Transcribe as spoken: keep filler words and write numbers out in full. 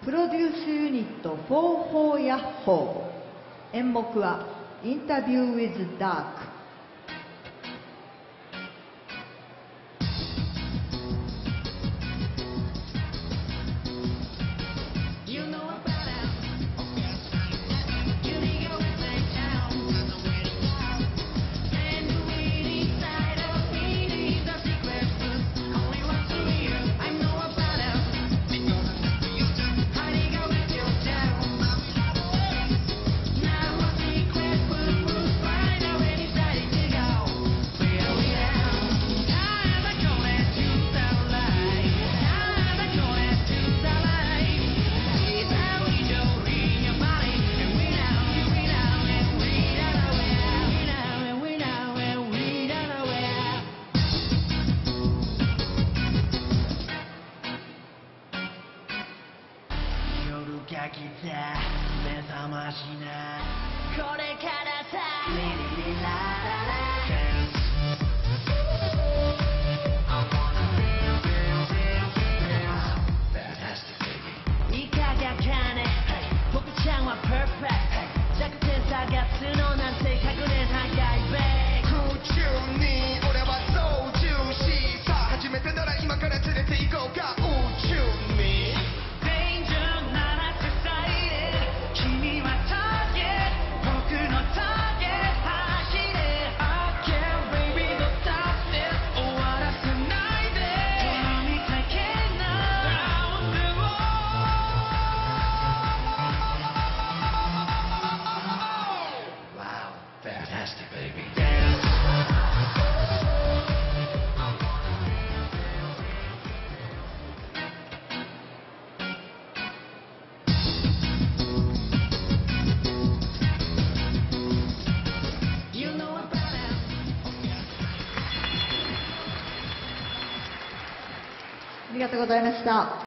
プロデュースユニットフォーフォーヤッホー、演目はインタビュー with Dark。 が来た目覚ましなこれからさリリリラララいかがかね僕ちゃんはパーフェクト弱点探すのなんて百年半外米空中に俺は操縦しさあ初めてなら今から連れて行こうか宇宙に Fantastic, baby. You know about it. ありがとうございました。